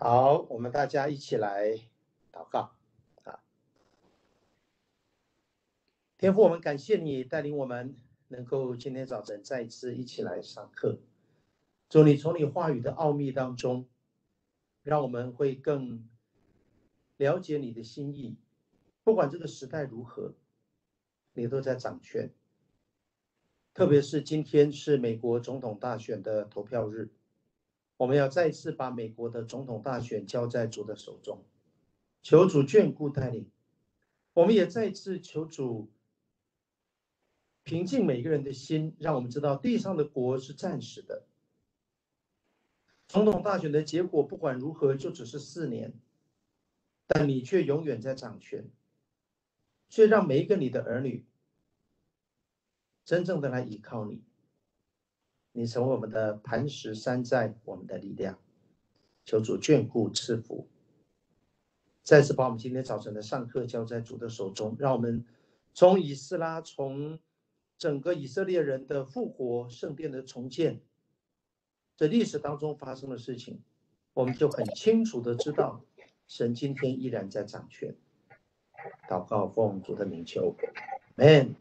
好，我们大家一起来祷告啊！天父，我们感谢你带领我们能够今天早晨再一次一起来上课。主，你从你话语的奥秘当中，让我们会更了解你的心意。不管这个时代如何，你都在掌权。特别是今天是美国总统大选的投票日，我们要再一次把美国的总统大选交在主的手中，求主眷顾带领。我们也再次求主平静每个人的心，让我们知道地上的国是暂时的。总统大选的结果不管如何，就只是4年，但你却永远在掌权，却让每一个你的儿女真正的来依靠你。你成为我们的磐石山寨，我们的力量。求主眷顾赐福。再次把我们今天早晨的上课交在主的手中，让我们从以斯拉，从整个以色列人的复活、圣殿的重建，这历史当中发生的事情，我们就很清楚的知道，神今天依然在掌权。祷告奉主的名求 ，Amen。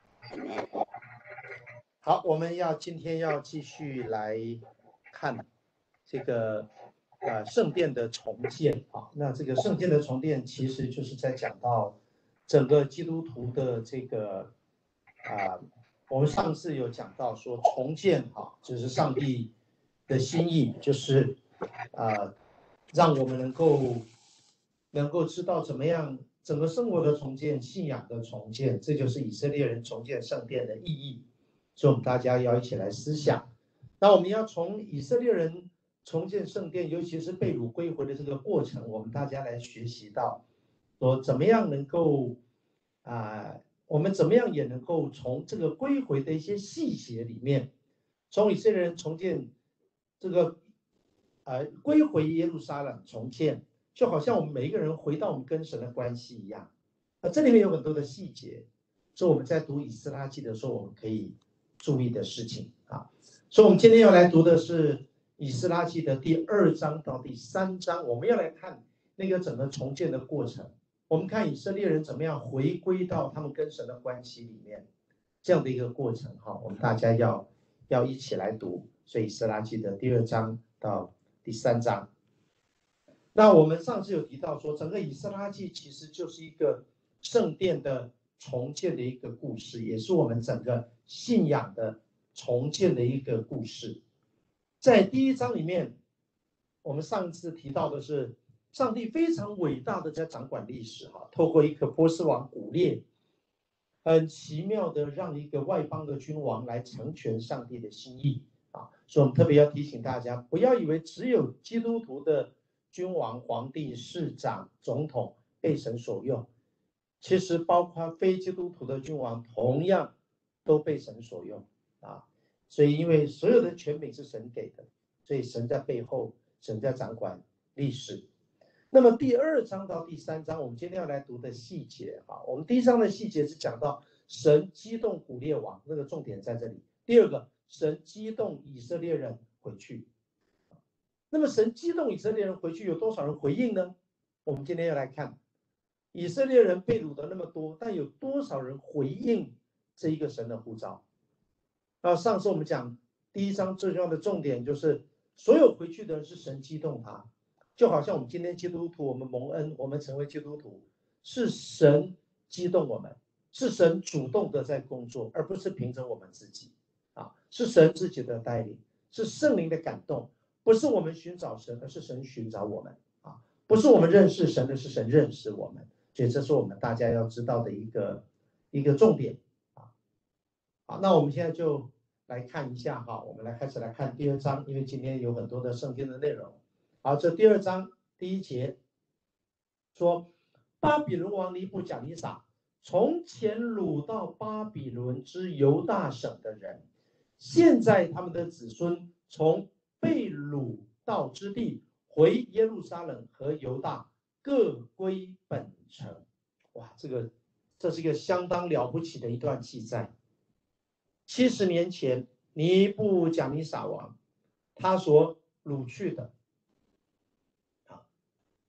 好，我们今天要继续来看这个圣殿的重建啊。那这个圣殿的重建其实就是在讲到整个基督徒的这个我们上次有讲到说重建啊，就是上帝的心意，就是让我们能够知道怎么样整个生活的重建、信仰的重建，这就是以色列人重建圣殿的意义。所以我们大家要一起来思想。那我们要从以色列人重建圣殿，尤其是被掳归回的这个过程，我们大家来学习到，说怎么样能够我们怎么样也能够从这个归回的一些细节里面，从以色列人重建这个归回耶路撒冷重建，就好像我们每一个人回到我们跟神的关系一样。这里面有很多的细节，所以我们在读以斯拉记的时候，我们可以注意的事情啊。所以我们今天要来读的是以斯拉记的第2章到第3章，我们要来看那个整个重建的过程。我们看以色列人怎么样回归到他们跟神的关系里面，这样的一个过程哈。我们大家要一起来读，所以以斯拉记的第2章到第3章。那我们上次有提到说，整个以斯拉记其实就是一个圣殿的重建的一个故事，也是我们整个信仰的重建的一个故事。在第1章里面，我们上次提到的是上帝非常伟大的在掌管历史哈，透过一个波斯王古列，很奇妙的让一个外邦的君王来成全上帝的心意啊。所以我们特别要提醒大家，不要以为只有基督徒的君王、皇帝、市长、总统被神所用，其实包括非基督徒的君王同样都被神所用啊。所以因为所有的权柄是神给的，所以神在背后，神在掌管历史。那么第2章到第3章，我们今天要来读的细节啊，我们第1章的细节是讲到神激动古列王，那个重点在这里。第二个，神激动以色列人回去。那么神激动以色列人回去，有多少人回应呢？我们今天要来看以色列人被掳的那么多，但有多少人回应这一个神的呼召？上次我们讲第1章最重要的重点就是所有回去的人是神激动他，就好像我们今天基督徒，我们蒙恩，我们成为基督徒，是神激动我们，是神主动的在工作，而不是凭着我们自己啊，是神自己的带领，是圣灵的感动，不是我们寻找神，而是神寻找我们啊，不是我们认识神，而是神认识我们。所以这是我们大家要知道的一个重点啊。好，那我们现在就来看一下哈，我们开始来看第2章，因为今天有很多的圣经的内容。好，这第2章第1节说，巴比伦王尼布甲尼撒从前掳到巴比伦之犹大省的人，现在他们的子孙从被掳到之地回耶路撒冷和犹大，各归本城。哇，这是一个相当了不起的一段记载。70年前，尼布甲尼撒王他所掳去的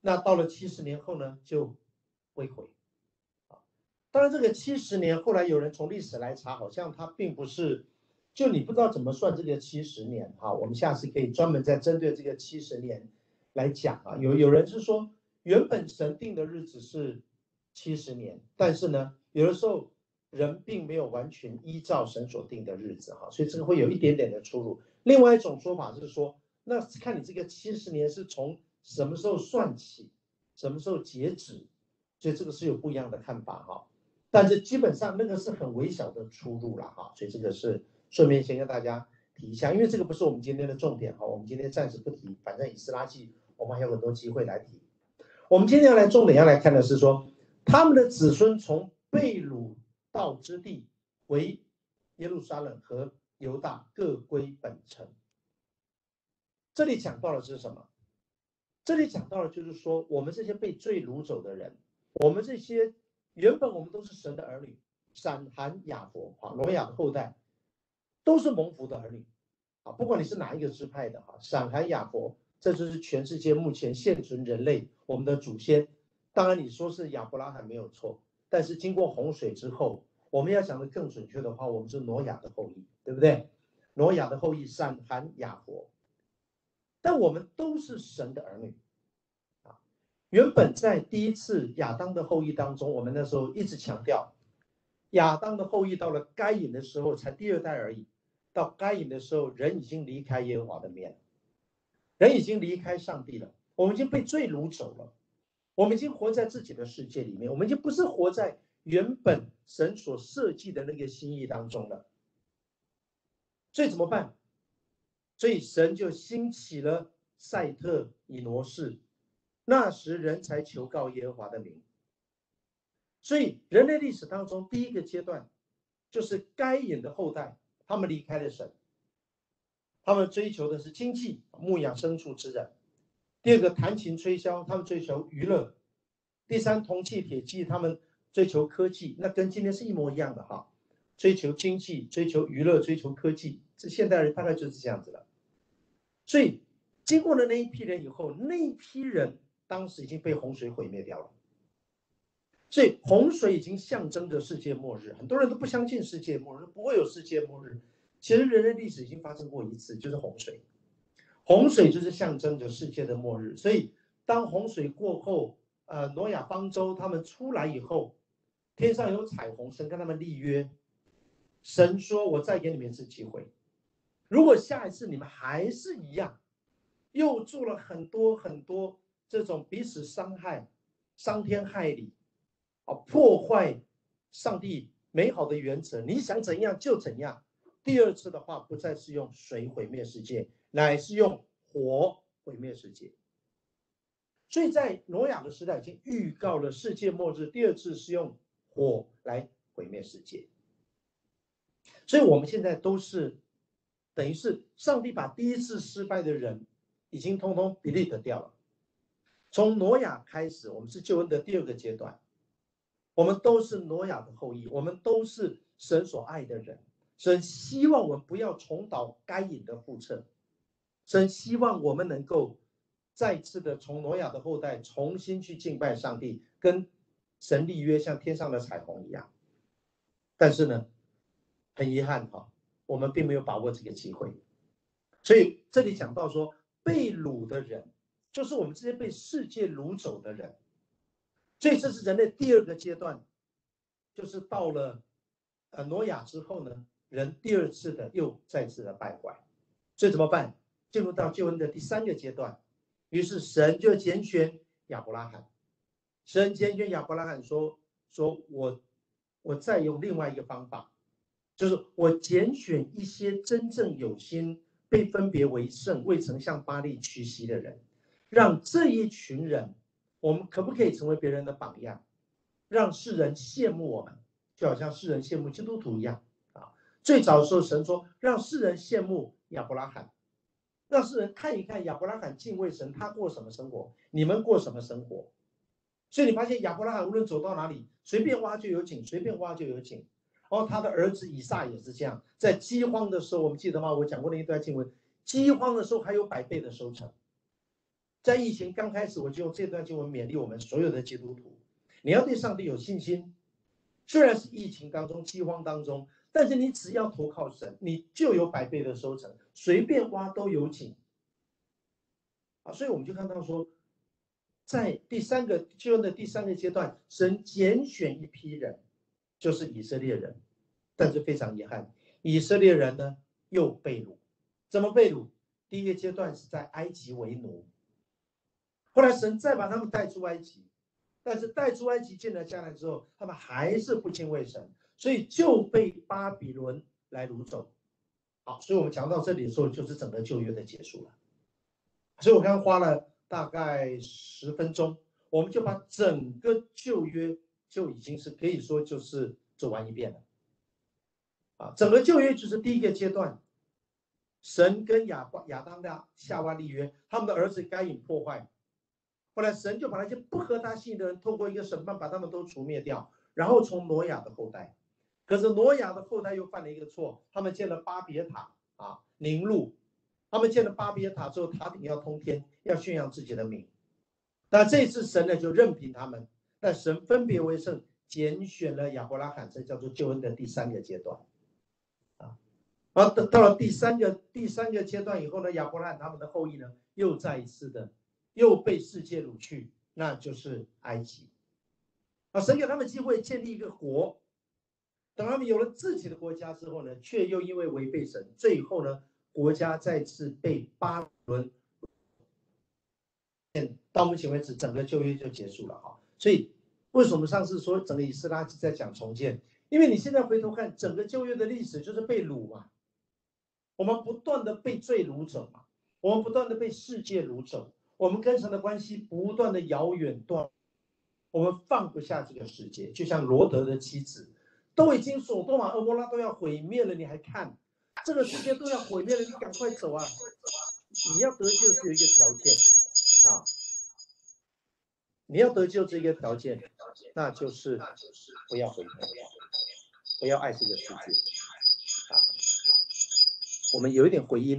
那到了70年后呢，就归回。当然，这个70年后来有人从历史来查，好像它并不是，就你不知道怎么算这个70年哈。我们下次可以专门再针对这个70年来讲啊。有人是说，原本神定的日子是70年，但是呢，有的时候人并没有完全依照神所定的日子哈，所以这个会有一点点的出入。另外一种说法是说，那看你这个70年是从什么时候算起，什么时候截止，所以这个是有不一样的看法哈。但是基本上那个是很微小的出入了哈，所以这个是顺便先跟大家提一下，因为这个不是我们今天的重点哈，我们今天暂时不提，反正以斯拉记我们还有很多机会来提。我们今天要来重点要来看的是说，他们的子孙从被掳到之地为耶路撒冷和犹大各归本城。这里讲到的是什么？这里讲到的就是说，我们这些被罪掳走的人，我们这些原本我们都是神的儿女，闪含雅弗啊，挪亚的后代，都是蒙福的儿女啊，不管你是哪一个支派的哈，闪含雅弗，这就是全世界目前现存人类我们的祖先。当然你说是亚伯拉罕没有错，但是经过洪水之后，我们要讲的更准确的话，我们是挪亚的后裔，对不对？挪亚的后裔闪含雅弗，但我们都是神的儿女。原本在第一次亚当的后裔当中，我们那时候一直强调，亚当的后裔到了该隐的时候才第2代而已，到该隐的时候，人已经离开耶和华的面，人已经离开上帝了，我们已经被罪掳走了，我们已经活在自己的世界里面，我们已经不是活在原本神所设计的那个心意当中了。所以怎么办？所以神就兴起了赛特以挪士。那时人才求告耶和华的名。所以人类历史当中第一个阶段就是该隐的后代，他们离开了神，他们追求的是经济，牧养牲畜之人。第二个弹琴吹箫，他们追求娱乐。第三，铜器铁器，他们追求科技，那跟今天是一模一样的哈，追求经济，追求娱乐，追求科技，这现代人大概就是这样子了。所以经过了那一批人以后，那一批人当时已经被洪水毁灭掉了。所以洪水已经象征着世界末日，很多人都不相信世界末日，不会有世界末日。其实人类历史已经发生过一次，就是洪水。洪水就是象征着世界的末日。所以当洪水过后，挪亚方舟他们出来以后，天上有彩虹，神跟他们立约，神说：“我再给你们一次机会，如果下一次你们还是一样，又做了很多很多这种彼此伤害、伤天害理。”破坏上帝美好的原则，你想怎样就怎样。第二次的话，不再是用水毁灭世界，乃是用火毁灭世界。所以在挪亚的时代已经预告了世界末日，第二次是用火来毁灭世界。所以我们现在都是等于是上帝把第一次失败的人已经通通 delete 掉了。从挪亚开始，我们是救恩的第2个阶段。我们都是挪亚的后裔，我们都是神所爱的人。神希望我们不要重蹈该隐的覆辙，神希望我们能够再次的从挪亚的后代重新去敬拜上帝，跟神立约，像天上的彩虹一样。但是呢，很遗憾哈，我们并没有把握这个机会。所以这里讲到说，被掳的人，就是我们这些被世界掳走的人。所以这是人类第2个阶段，就是到了挪亚之后呢，人第2次的又再次的败坏。所以怎么办？进入到救恩的第3个阶段，于是神就拣选亚伯拉罕。神拣选亚伯拉罕说我再用另外一个方法，就是我拣选一些真正有心被分别为圣、未曾向巴力屈膝的人，让这一群人，我们可不可以成为别人的榜样，让世人羡慕我们，就好像世人羡慕基督徒一样啊。最早的时候，神说让世人羡慕亚伯拉罕，让世人看一看亚伯拉罕敬畏神，他过什么生活，你们过什么生活。所以你发现亚伯拉罕无论走到哪里，随便挖就有井，随便挖就有井。然后他的儿子以撒也是这样，在饥荒的时候，我们记得吗？我讲过那一段经文，饥荒的时候还有100倍的收成。 在疫情刚开始，我就用这段经文勉励我们所有的基督徒，你要对上帝有信心。虽然是疫情当中、饥荒当中，但是你只要投靠神，你就有100倍的收成，随便挖都有井。所以我们就看到说，在救恩的第3个阶段，神拣选一批人，就是以色列人。但是非常遗憾，以色列人呢又被掳。怎么被掳？第1个阶段是在埃及为奴，后来神再把他们带出埃及，但是带出埃及进了迦南之后，他们还是不敬畏神，所以就被巴比伦来掳走。好，所以我们讲到这里的时候，就是整个旧约的结束了。所以我刚刚花了大概10分钟，我们就把整个旧约就已经是可以说就是走完一遍了。整个旧约就是第1个阶段，神跟亚当的夏娃立约，他们的儿子该隐破坏，后来神就把那些不合他心意的人透过一个审判把他们都除灭掉，然后从挪亚的后代。可是挪亚的后代又犯了一个错，他们建了巴别塔宁录，他们建了巴别塔之后，塔顶要通天，要宣扬自己的名。那这次神呢就任凭他们，但神分别为圣，拣选了亚伯拉罕，这叫做救恩的第3个阶段。到了第三个阶段以后呢，亚伯拉罕他们的后裔呢，又再一次的又被世界掳去，那就是埃及。神给他们机会建立一个国，等他们有了自己的国家之后呢，却又因为违背神，最后呢，国家再次被巴比伦。到目前为止，整个旧约就结束了哈。所以为什么上次说整个以斯拉记在讲重建？因为你现在回头看整个旧约的历史，就是被掳嘛。我们不断的被罪掳走嘛，我们不断的被世界掳走，我们跟神的关系不断的遥远断，我们放不下这个世界。就像罗德的妻子，都已经所多玛、蛾摩拉都要毁灭了，你还看这个世界都要毁灭了，你赶快走啊！你要得救只有一个条件你要得救这个条件，那就是不要回头，不要爱这个世界我们有一点回音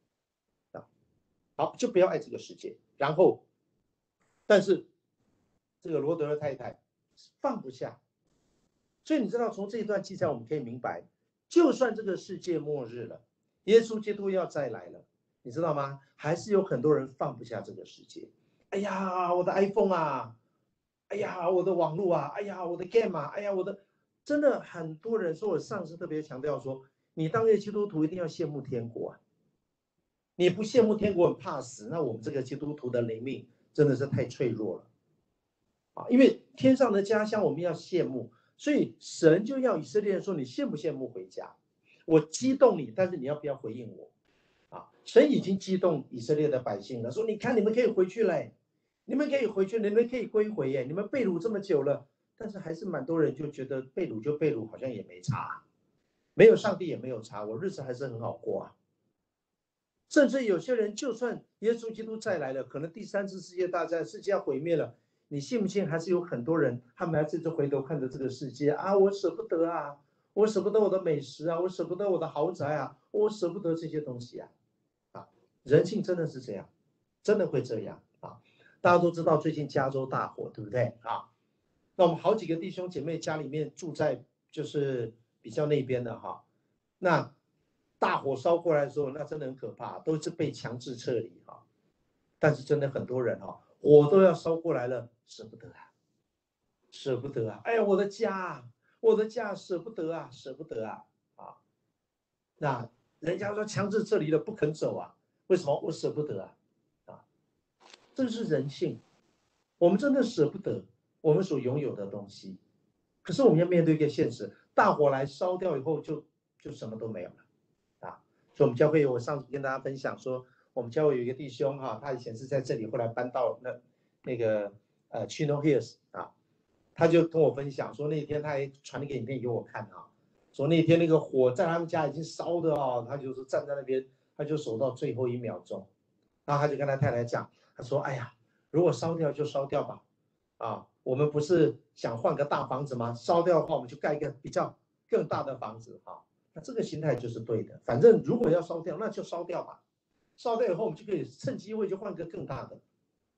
好，就不要爱这个世界。然后，但是这个罗德的太太放不下，所以你知道，从这一段记载我们可以明白，就算这个世界末日了，耶稣基督要再来了，你知道吗？还是有很多人放不下这个世界。哎呀，我的 iPhone 啊，哎呀，我的网络啊，哎呀，我的 game 啊，哎呀，真的很多人说，我上次特别强调说，你当一个基督徒一定要羡慕天国你不羡慕天国很怕死，那我们这个基督徒的灵命真的是太脆弱了因为天上的家乡我们要羡慕，所以神就要以色列人说，你羡不羡慕回家？我激动你，但是你要不要回应我神已经激动以色列的百姓了，说你看你们可以回去嘞，你们可以回去，你们可以归回耶，你们被掳这么久了，但是还是蛮多人就觉得被掳就被掳，好像也没差，没有上帝也没有差，我日子还是很好过甚至有些人，就算耶稣基督再来了，可能第3次世界大战，世界要毁灭了，你信不信？还是有很多人，他们还是回头看着这个世界我舍不得我舍不得我的美食我舍不得我的豪宅我舍不得这些东西人性真的是这样，真的会这样大家都知道最近加州大火，对不对那我们好几个弟兄姐妹家里面住在就是比较那边的那大火烧过来的时候，那真的很可怕，都是被强制撤离但是真的很多人火都要烧过来了，舍不得舍不得哎呀，我的家舍不得舍不得那人家说强制撤离了不肯走为什么？我舍不得这是人性，我们真的舍不得我们所拥有的东西，可是我们要面对一个现实，大火来烧掉以后就什么都没有了所以我们教会，我上次跟大家分享说，我们教会有一个弟兄他以前是在这里，后来搬到那个Chino Hills他就跟我分享说，那天他还传了一个影片给我看说那天那个火在他们家已经烧的他就是站在那边，他就守到最后1秒钟，然后他就跟他太太讲，他说哎呀，如果烧掉就烧掉吧我们不是想换个大房子吗？烧掉的话我们就盖一个比较更大的房子那这个心态就是对的，反正如果要烧掉，那就烧掉吧。烧掉以后，我们就可以趁机会就换个更大的。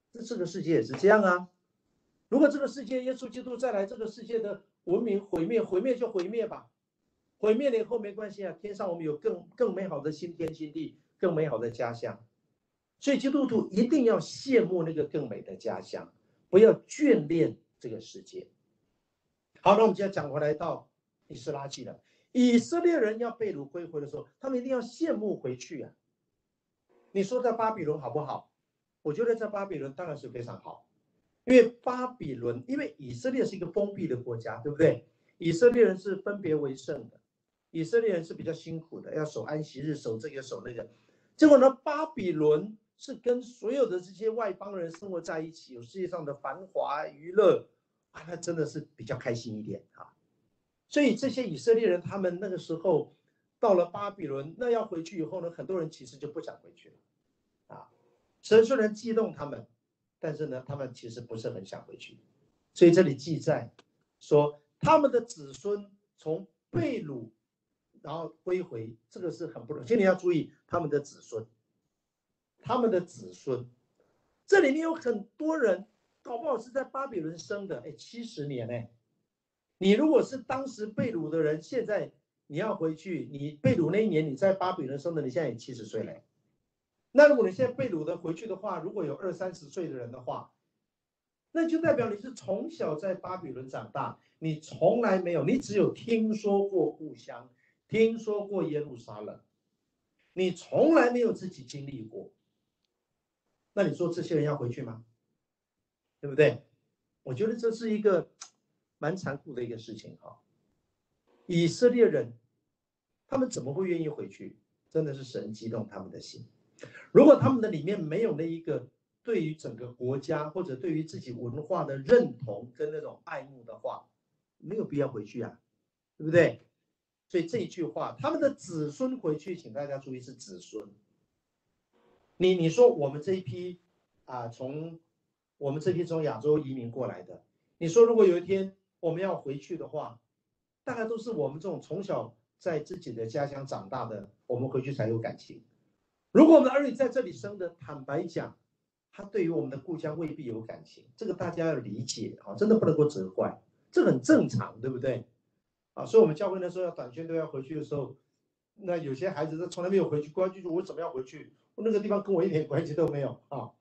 这个世界也是这样啊。如果这个世界耶稣基督再来，这个世界的文明毁灭，毁灭就毁灭吧，毁灭了以后没关系啊，天上我们有更美好的新天新地，更美好的家乡。所以基督徒一定要羡慕那个更美的家乡，不要眷恋这个世界。好，那我们现在讲回来到以斯拉记了。以色列人要被掳归回的时候，他们一定要羡慕回去啊。你说在巴比伦好不好？我觉得在巴比伦当然是非常好，因为巴比伦，因为以色列是一个封闭的国家，对不对？以色列人是分别为圣的，以色列人是比较辛苦的，要守安息日，守这个守那个。结果呢，巴比伦是跟所有的这些外邦人生活在一起，有世界上的繁华娱乐啊，那真的是比较开心一点啊。所以这些以色列人他们那个时候到了巴比伦，那要回去以后呢，很多人其实就不想回去了啊。神虽然激动他们，但是呢，他们其实不是很想回去。所以这里记载说，他们的子孙从被掳然后归回，这个是很不容易。今天要注意他们的子孙，他们的子孙，这里面有很多人搞不好是在巴比伦生的，哎，70年哎。你如果是当时被掳的人，现在你要回去，你被掳那一年你在巴比伦生的，你现在也70岁了。那如果你现在被掳的回去的话，如果有20、30岁的人的话，那就代表你是从小在巴比伦长大，你从来没有，你只有听说过故乡，听说过耶路撒冷，你从来没有自己经历过。那你说这些人要回去吗？对不对？我觉得这是一个蛮残酷的一个事情哈。以色列人他们怎么会愿意回去？真的是神激动他们的心。如果他们的里面没有那一个对于整个国家或者对于自己文化的认同跟那种爱慕的话，没有必要回去啊，对不对？所以这一句话，他们的子孙回去，请大家注意是子孙。你说我们这一批我们这批从亚洲移民过来的，你说如果有一天我们要回去的话，大概都是我们这种从小在自己的家乡长大的，我们回去才有感情。如果我们的儿女在这里生的，坦白讲，他对于我们的故乡未必有感情，这个大家要理解啊，真的不能够责怪，这很正常，对不对？啊，所以我们教会那时候要短宣都要回去的时候，那有些孩子他从来没有回去过，就说我怎么样回去？那个地方跟我一点关系都没有啊。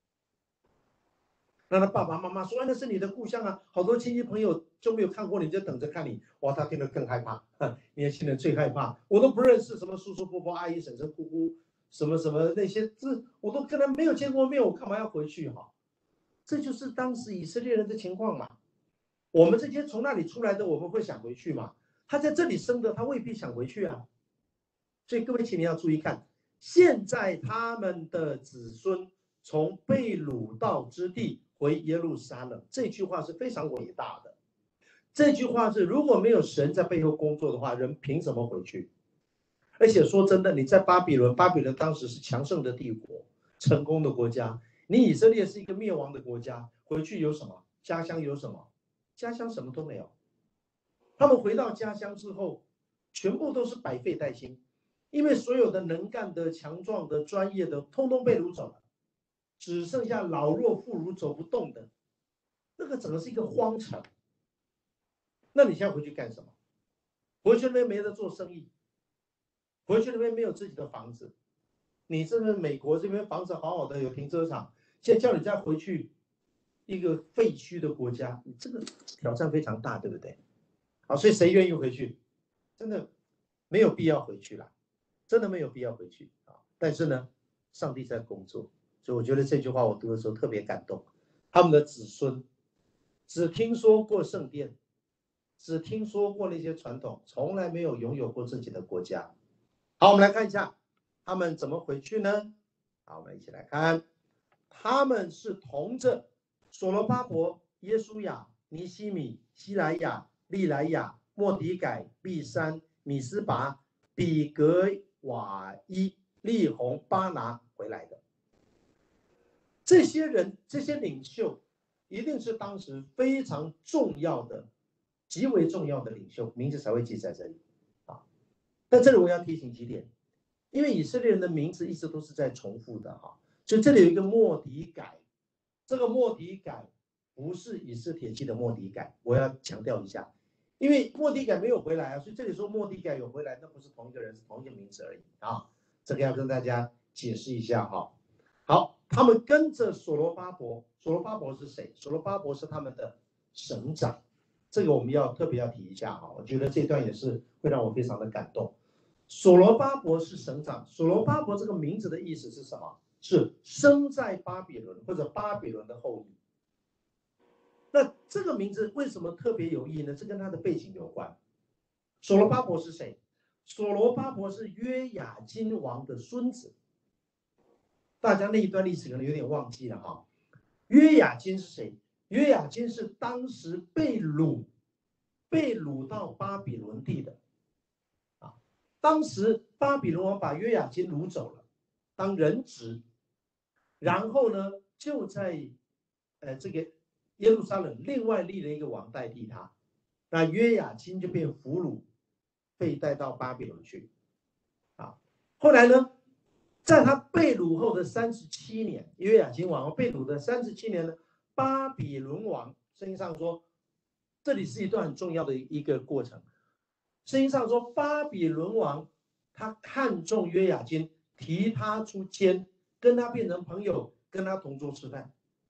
那他爸爸妈妈说：“那是你的故乡啊，好多亲戚朋友就没有看过你，就等着看你。”哇，他听得更害怕。年轻人最害怕，我都不认识什么叔叔伯伯、阿姨婶婶、姑姑，什么什么那些，这我都跟他没有见过面，我干嘛要回去哈？这就是当时以色列人的情况嘛。我们这些从那里出来的，我们会想回去嘛？他在这里生的，他未必想回去啊。所以各位，请你要注意看，现在他们的子孙从被掳到之地回耶路撒冷，这句话是非常伟大的。这句话是如果没有神在背后工作的话，人凭什么回去？而且说真的，你在巴比伦，巴比伦当时是强盛的帝国，成功的国家。你以色列是一个灭亡的国家，回去有什么？家乡有什么？家乡什么都没有。他们回到家乡之后，全部都是百废待兴。因为所有的能干的、强壮的、专业的，通通被掳走了，只剩下老弱妇孺走不动的，那个整个是一个荒城。那你现在回去干什么？回去那边没得做生意，回去那边没有自己的房子。你这边美国这边房子好好的，有停车场，现在叫你再回去一个废墟的国家，你这个挑战非常大，对不对？好，所以谁愿意回去？真的没有必要回去了。真的没有必要回去啊！但是呢，上帝在工作，所以我觉得这句话我读的时候特别感动。他们的子孙只听说过圣殿，只听说过那些传统，从来没有拥有过自己的国家。好，我们来看一下他们怎么回去呢？好，我们一起来看，他们是同着所罗巴伯、耶书亚、尼西米、希莱亚、利莱亚、莫迪改、毕山、米斯拔、比格瓦伊、利宏、巴拿回来的。这些人，这些领袖，一定是当时非常重要的、极为重要的领袖，名字才会记在这里啊。但这里我要提醒几点，因为以色列人的名字一直都是在重复的哈，所以这里有一个莫迪改， 这个末底改不是以斯帖记的末底改，我要强调一下，因为末底改没有回来啊，所以这里说末底改有回来，那不是同一个人，是同一个名字而已啊。这个要跟大家解释一下哈。好，他们跟着所罗巴伯，所罗巴伯是谁？所罗巴伯是他们的省长，这个我们要特别要提一下哈。我觉得这段也是会让我非常的感动。所罗巴伯是省长，所罗巴伯这个名字的意思是什么？是生在巴比伦或者巴比伦的后裔。那这个名字为什么特别有意义呢？这跟他的背景有关。所罗巴伯是谁？所罗巴伯是约雅斤王的孙子。大家那一段历史可能有点忘记了哈。约雅斤是谁？约雅斤是当时被掳到巴比伦地的啊。当时巴比伦王把约雅斤掳走了，当人质，然后呢，就在这个耶路撒冷另外立了一个王代替他，那约雅斤就变俘虏，被带到巴比伦去啊。后来呢，在他被掳后的37年，约雅斤王被掳的37年呢，巴比伦王，圣经上说，这里是一段很重要的一个过程。圣经上说，巴比伦王他看中约雅斤，提他出监，跟他变成朋友，跟他同桌吃饭。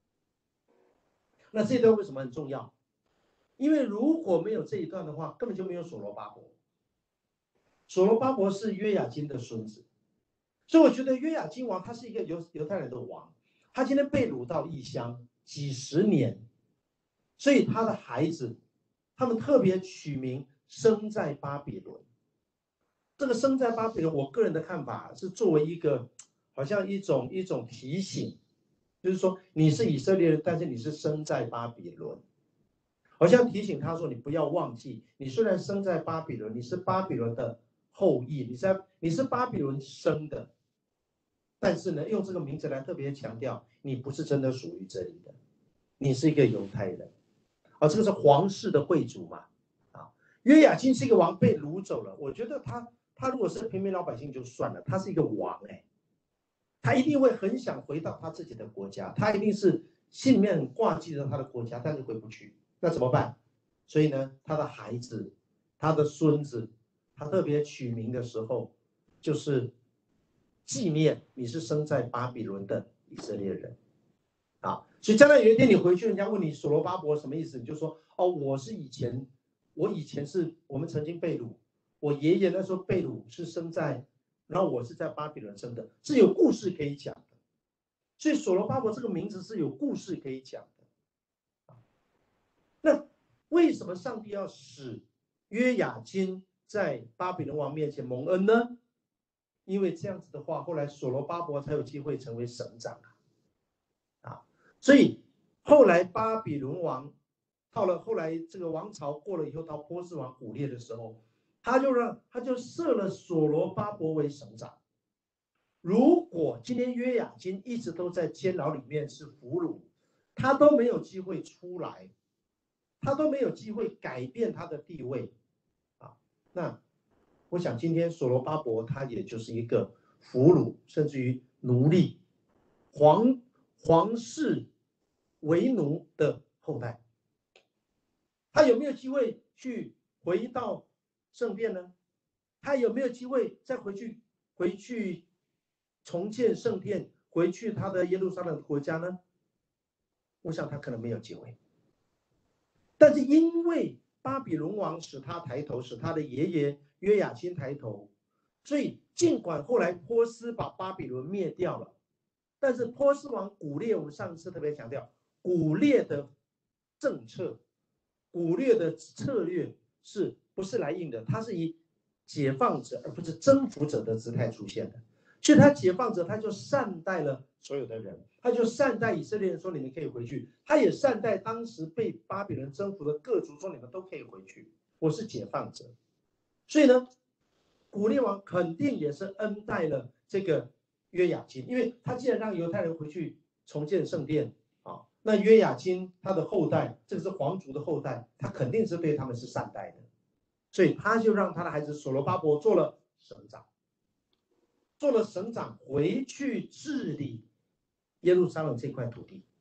那这段为什么很重要？因为如果没有这一段的话，根本就没有所罗巴伯。所罗巴伯是约雅斤的孙子，所以我觉得约雅斤王他是一个犹太人的王，他今天被掳到异乡几十年，所以他的孩子，他们特别取名生在巴比伦。这个生在巴比伦，我个人的看法是作为一个好像一种提醒，就是说你是以色列人，但是你是生在巴比伦，好像提醒他说你不要忘记，你虽然生在巴比伦，你是巴比伦的后裔，你是巴比伦生的，但是呢，用这个名字来特别强调，你不是真的属于这里的，你是一个犹太人。这个是皇室的贵族嘛，约雅斤是一个王，被掳走了。我觉得他如果是平民老百姓就算了，他是一个王他一定会很想回到他自己的国家，他一定是心里面很挂记着他的国家，但是回不去，那怎么办？所以呢，他的孩子，他的孙子，他特别取名的时候，就是纪念你是生在巴比伦的以色列人。所以将来有一天你回去，人家问你所罗巴伯什么意思，你就说我以前是我们曾经被掳，我爷爷那时候被掳是生在，然后我是在巴比伦生的，是有故事可以讲的。所以所罗巴伯这个名字是有故事可以讲的。那为什么上帝要使约雅斤在巴比伦王面前蒙恩呢？因为这样子的话，后来所罗巴伯才有机会成为省长所以后来巴比伦王到了后来这个王朝过了以后，到波斯王古列的时候，他就设了所罗巴伯为省长。如果今天约雅斤一直都在监牢里面是俘虏，他都没有机会出来，他都没有机会改变他的地位那我想今天所罗巴伯他也就是一个俘虏，甚至于奴隶，皇室为奴的后代，他有没有机会去回到圣殿呢？他有没有机会再回去重建圣殿，回去他的耶路撒冷的国家呢？我想他可能没有机会。但是因为巴比伦王使他抬头，使他的爷爷约雅斤抬头，所以尽管后来波斯把巴比伦灭掉了，但是波斯王古列，我们上次特别强调，古列的政策，古列的策略是不是来硬的？他是以解放者而不是征服者的姿态出现的。所以他解放者，他就善待了所有的人，他就善待以色列人，说你们可以回去；他也善待当时被巴比伦征服的各族，说你们都可以回去。我是解放者，所以呢，古列王肯定也是恩待了这个约雅斤，因为他既然让犹太人回去重建圣殿那约雅斤他的后代，这个是皇族的后代，他肯定是对他们是善待的，所以他就让他的孩子所罗巴伯做了省长。回去治理耶路撒冷这块土地，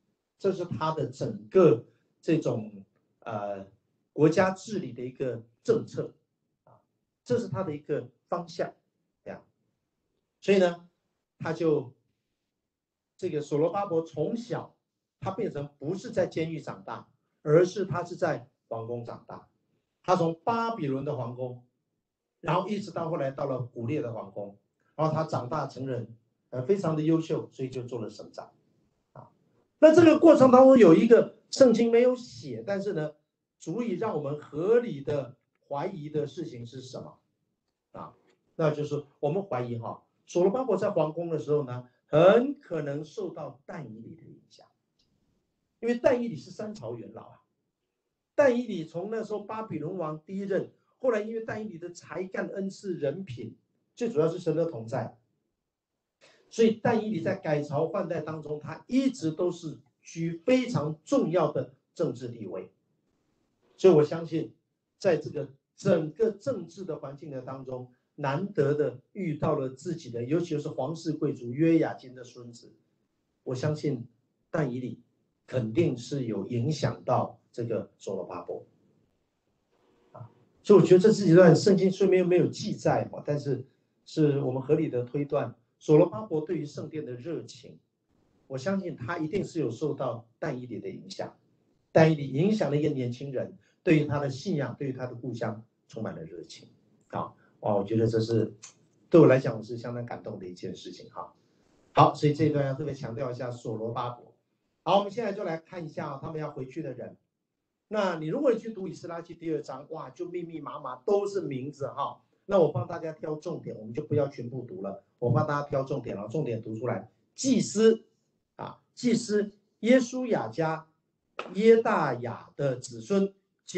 这是他的整个这种国家治理的一个政策啊，这是他的一个方向，这样。所以呢，他就这个所罗巴伯从小他变成不是在监狱长大，而是他是在皇宫长大。他从巴比伦的皇宫，然后一直到后来到了古列的皇宫，然后他长大成人，非常的优秀，所以就做了省长啊。那这个过程当中有一个圣经没有写，但是呢，足以让我们合理的怀疑的事情是什么啊？那就是我们怀疑哈，所罗巴伯在皇宫的时候呢，很可能受到但以理的影响，因为但以理是3朝元老啊。但以理从那时候巴比伦王第1任，后来因为但以理的才干、恩赐、人品，最主要是神的同在，所以但以理在改朝换代当中，他一直都是居非常重要的政治地位。所以我相信，在这个整个政治的环境的当中，难得的遇到了自己的，尤其是皇室贵族约雅斤的孙子，我相信但以理肯定是有影响到这个所罗巴伯啊，所以我觉得这几段圣经虽然没有记载嘛，但是是我们合理的推断，所罗巴伯对于圣殿的热情，我相信他一定是有受到但以理的影响，但以理影响了一个年轻人，对于他的信仰，对于他的故乡充满了热情啊！哇，我觉得这是对我来讲我是相当感动的一件事情哈。好，所以这一段要特别强调一下所罗巴伯。好，我们现在就来看一下他们要回去的人。那你如果去读以斯拉记第2章，哇，就密密麻麻都是名字哈。那我帮大家挑重点，我们就不要全部读了，我帮大家挑重点了，重点读出来。祭司啊，祭司耶书亚家耶大雅的子孙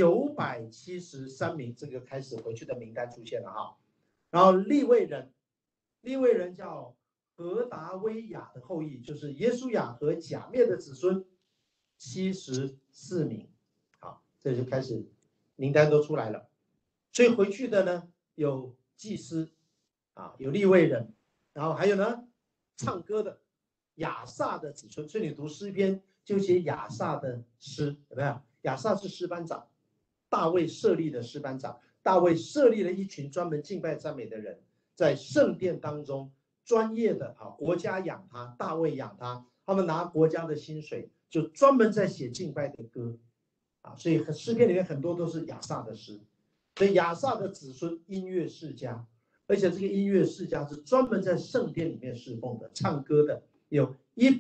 973名，这个开始回去的名单出现了哈。然后利未人叫何达威雅的后裔，就是耶书亚和甲灭的子孙74名。好，这就开始名单都出来了。所以回去的呢有祭司啊，有利未人，然后还有呢唱歌的亚萨的子孙。所以你读诗篇就写亚萨的诗，有没有？亚萨是诗班长，大卫设立的诗班长，大卫设立了一群专门敬拜赞美的人，在圣殿当中专业的啊，国家养他，大卫养他，他们拿国家的薪水，就专门在写敬拜的歌啊，所以诗篇里面很多都是亚萨的诗。所以亚萨的子孙音乐世家，而且这个音乐世家是专门在圣殿里面侍奉的，唱歌的有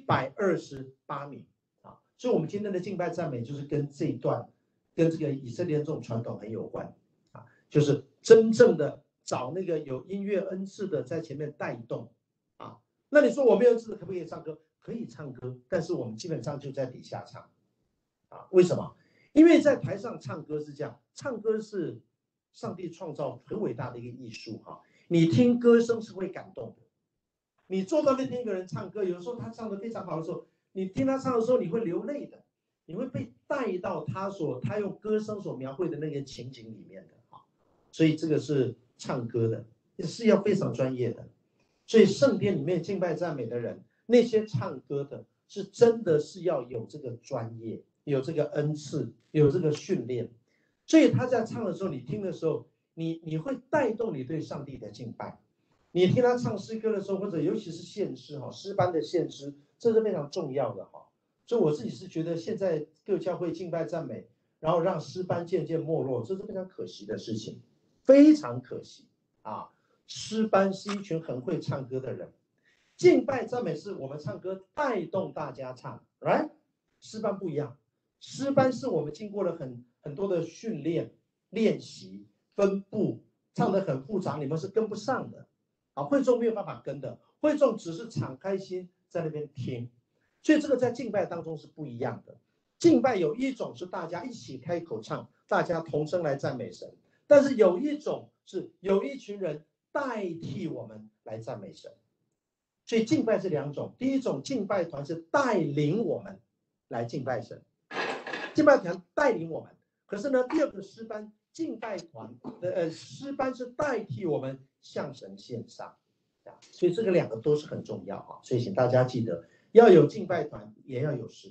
128名啊。所以我们今天的敬拜赞美就是跟这一段，跟这个以色列这种传统很有关啊，就是真正的找那个有音乐恩赐的在前面带动啊。那你说我没有恩赐可不可以唱歌？可以唱歌，但是我们基本上就在底下唱啊。为什么？因为在台上唱歌是这样，唱歌是上帝创造很伟大的一个艺术哈，你听歌声是会感动的。你坐到那听一个人唱歌，有时候他唱得非常好的时候，你听他唱的时候你会流泪的，你会被带到他用歌声所描绘的那个情景里面的哈。所以这个是唱歌的，是要非常专业的。所以圣殿里面敬拜赞美的人，那些唱歌的是真的是要有这个专业，有这个恩赐，有这个训练。所以他在唱的时候，你听的时候，你会带动你对上帝的敬拜。你听他唱诗歌的时候，或者尤其是献诗哈，诗班的献诗，这是非常重要的哈。所以我自己是觉得，现在各教会敬拜赞美，然后让诗班渐渐没落，这是非常可惜的事情，非常可惜啊。诗班是一群很会唱歌的人，敬拜赞美是我们唱歌带动大家唱 ，right？ 诗班不一样，诗班是我们经过了很多的训练、练习、分布，唱得很复杂，你们是跟不上的啊。会众没有办法跟的，会众只是敞开心在那边听，所以这个在敬拜当中是不一样的。敬拜有一种是大家一起开口唱，大家同声来赞美神，但是有一种是有一群人代替我们来赞美神。所以敬拜是2种，第一种敬拜团是带领我们来敬拜神，敬拜团带领我们。可是呢，第2个诗班敬拜团的诗班是代替我们向神献上啊。所以这个2个都是很重要啊。所以请大家记得，要有敬拜团，也要有诗班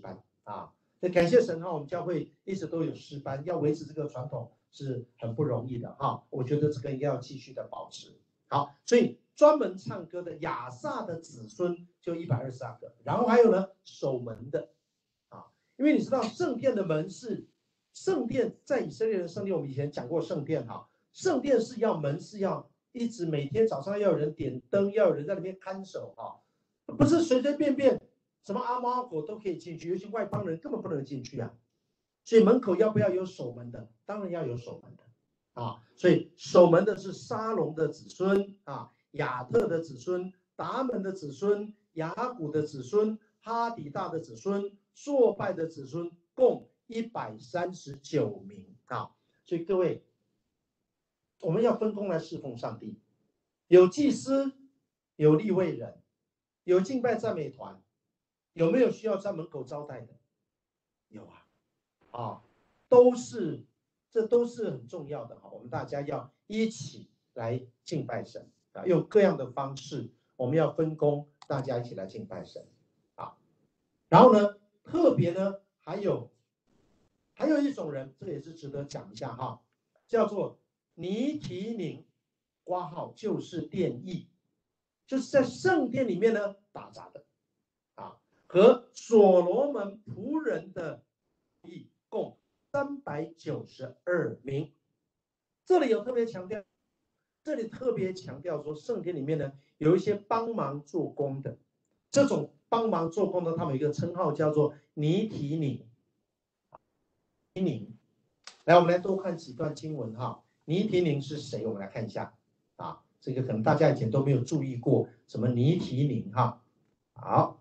啊。那感谢神哈，我们教会一直都有诗班，要维持这个传统是很不容易的哈。我觉得这个应该要继续的保持。好，所以专门唱歌的亚萨的子孙就122个，然后还有呢守门的啊，因为你知道圣殿的门是圣殿，在以色列的圣殿，我们以前讲过圣殿哈，圣殿是要门是要一直每天早上要有人点灯，要有人在那边看守哈，不是随随便便。什么阿猫阿狗都可以进去，尤其外邦人根本不能进去啊。所以门口要不要有守门的？当然要有守门的啊。所以守门的是沙龙的子孙啊，亚特的子孙，达门的子孙，雅古的子孙，哈底大的子孙，朔拜的子孙，共139名啊。所以各位，我们要分工来侍奉上帝，有祭司，有利未人，有敬拜赞美团。有没有需要在门口招待的？有啊，这都是很重要的哈。我们大家要一起来敬拜神啊，用各样的方式，我们要分工，大家一起来敬拜神啊。然后呢，特别呢，还有一种人，这个也是值得讲一下哈，叫做尼提宁（括号就是殿役），就是在圣殿里面呢打杂的。和所罗门仆人的一共392名。这里有特别强调，说圣殿里面呢有一些帮忙做工的，这种帮忙做工的，他们有一个称号叫做尼提宁。来，我们来多看几段经文哈。尼提宁是谁？我们来看一下啊，这个可能大家以前都没有注意过，什么尼提宁哈。好。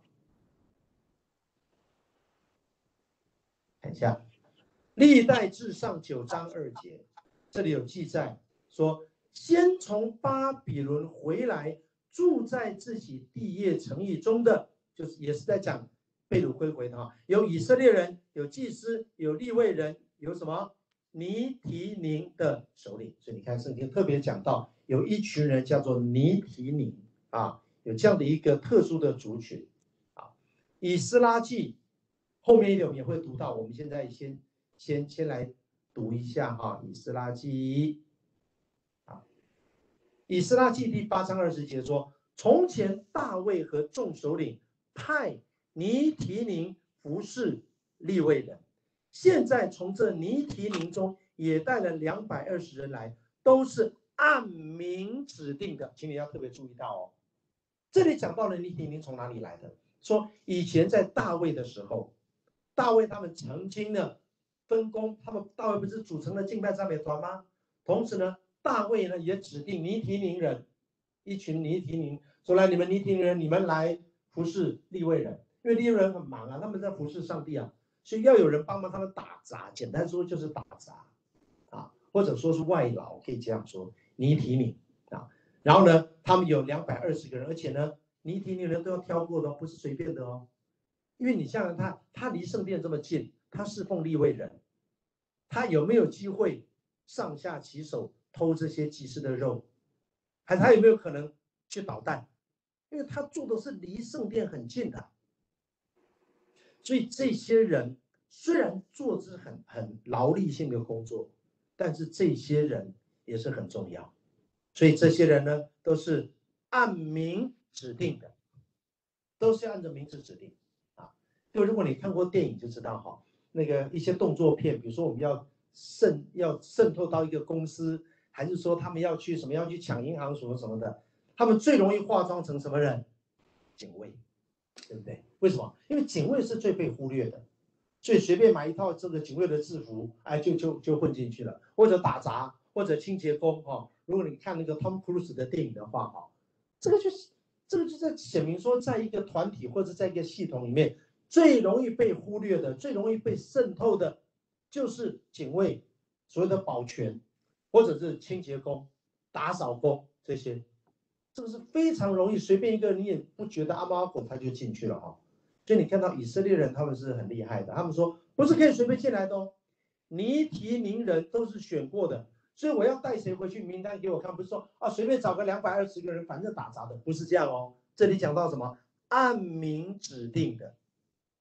看一下，历代志上9章2节，这里有记载说，先从巴比伦回来，住在自己地业城邑中的，就是也是在讲被掳归回的哈。有以色列人，有祭司，有利未人，有什么尼提宁的首领。所以你看圣经特别讲到，有一群人叫做尼提宁啊，有这样的一个特殊的族群啊。以斯拉记。后面一点我们也会读到，我们现在先来读一下哈，以斯拉记啊，以斯拉记第8章20节说，从前大卫和众首领派尼提宁服侍利未人，现在从这尼提宁中也带了220人来，都是按名指定的，请你要特别注意到哦。这里讲到了尼提宁从哪里来的，说以前在大卫的时候。大卫他们曾经呢分工，大卫不是组成了敬拜赞美团吗？同时呢，大卫呢也指定尼提宁人，一群尼提宁，说来你们尼提宁人，你们来服侍利未人，因为利未人很忙啊，他们在服侍上帝啊，所以要有人帮忙他们打杂，简单说就是打杂啊，或者说是外劳，可以这样说，尼提宁啊。然后呢，他们有220个人，而且呢，尼提宁人都要挑过的，不是随便的哦。因为你想想他离圣殿这么近，他侍奉利未人，他有没有机会上下其手偷这些祭司的肉？还他有没有可能去捣蛋？因为他住的是离圣殿很近的，所以这些人虽然做着很劳力性的工作，但是这些人也是很重要。所以这些人呢，都是按名指定的，都是按照名字指定。就如果你看过电影就知道哈，那个一些动作片，比如说我们要渗透到一个公司，还是说他们要去抢银行什么的，他们最容易化妆成什么人？警卫，对不对？为什么？因为警卫是最被忽略的，所以随便买一套这个警卫的制服，哎，就混进去了，或者打杂，或者清洁工哈。如果你看那个 Tom Cruise 的电影的话哈，这个就在显明说，在一个团体或者在一个系统里面。最容易被忽略的，最容易被渗透的，就是警卫，所谓的保全，或者是清洁工、打扫工这些，这个是非常容易，随便一个你也不觉得阿猫阿狗他就进去了哈。所以你看到以色列人他们是很厉害的，他们说不是可以随便进来的哦，尼提宁人都是选过的，所以我要带谁回去名单给我看，不是说啊随便找个220个人反正打杂的，不是这样哦。这里讲到什么？按名指定的。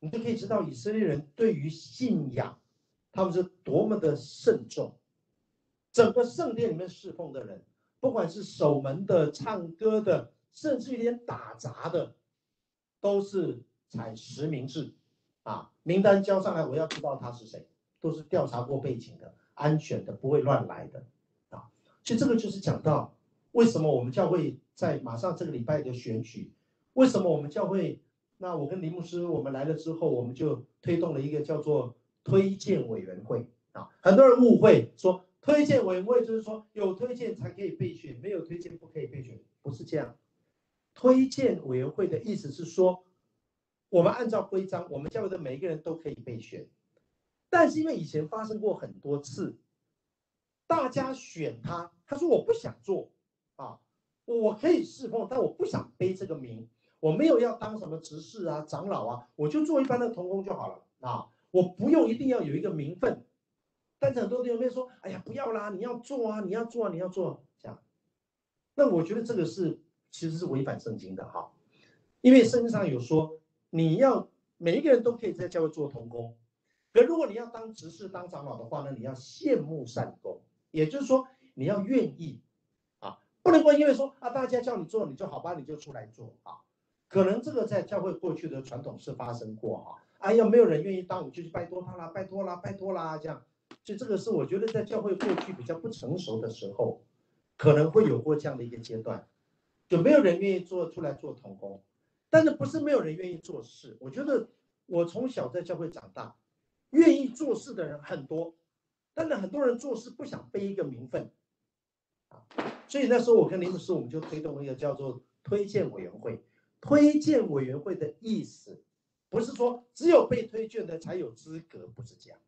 你就可以知道以色列人对于信仰，他们是多么的慎重。整个圣殿里面侍奉的人，不管是守门的、唱歌的，甚至于连打杂的，都是采实名制啊，名单交上来，我要知道他是谁，都是调查过背景的，安全的，不会乱来的啊。所以这个就是讲到为什么我们教会在马上这个礼拜的选举，为什么我们教会，那我跟林牧师我们来了之后，我们就推动了一个叫做推荐委员会啊。很多人误会说推荐委员会就是说有推荐才可以备选，没有推荐不可以备选，不是这样。推荐委员会的意思是说，我们按照规章，我们教会的每一个人都可以备选，但是因为以前发生过很多次，大家选他，他说我不想做啊，我可以侍奉，但我不想背这个名，我没有要当什么执事啊、长老啊，我就做一般的同工就好了啊，我不用一定要有一个名分。但是很多弟兄妹说，哎呀，不要啦，你要做啊，你要做啊，你要做这样。那我觉得这个其实是违反圣经的哈，因为圣经上有说，你要每一个人都可以在教会做同工，可如果你要当执事、当长老的话呢，你要羡慕善工，也就是说你要愿意啊，不能够因为说啊大家叫你做你就好吧，你就出来做啊。可能这个在教会过去的传统是发生过哈，哎呀没有人愿意当，我就去拜托他啦，拜托啦，拜托啦这样。所以这个是我觉得在教会过去比较不成熟的时候，可能会有过这样的一个阶段，就没有人愿意出来做同工，但是不是没有人愿意做事。我觉得我从小在教会长大，愿意做事的人很多，但是很多人做事不想背一个名分啊。所以那时候我跟林牧师我们就推动了一个叫做推荐委员会。推荐委员会的意思不是说只有被推荐的才有资格，不是这样。